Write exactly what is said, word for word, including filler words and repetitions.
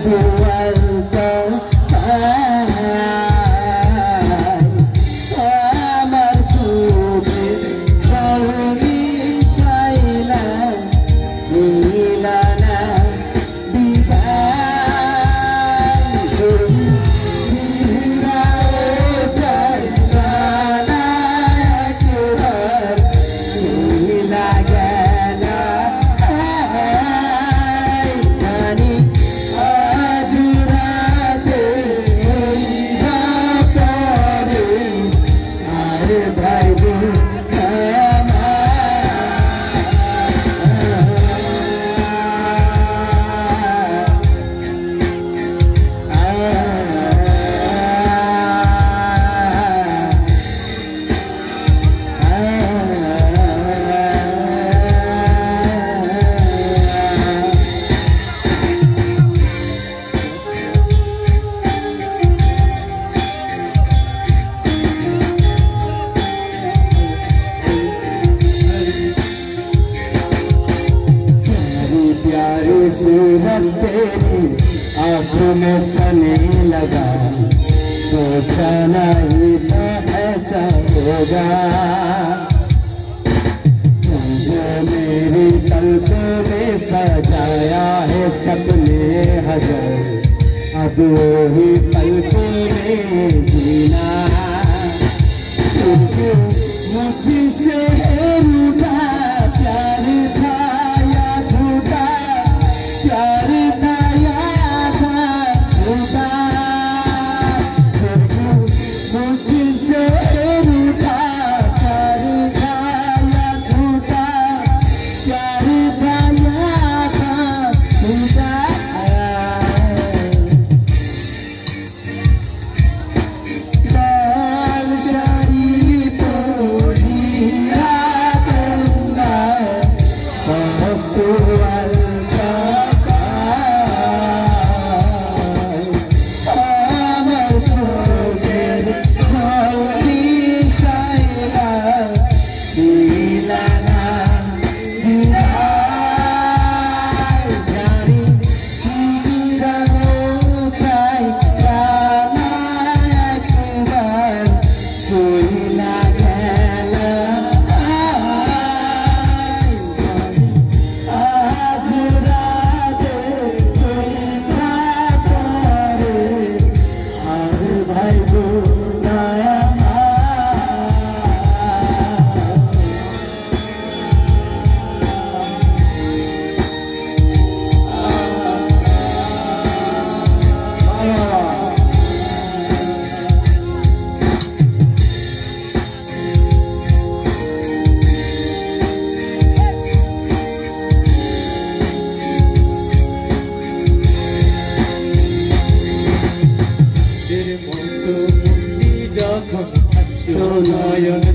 आँखों में सने लगा, सोचा नहीं था ऐसा होगा। तुझे मेरी पलकों में सजाया है सपने हजार, अब वही पलकों में जीना। मुझसे रूठा प्यार था या झूठा, प्यार था या था झूठा। मुझसे रूठा प्यार था या झूठा, प्यार था या था झूठा। নয়ন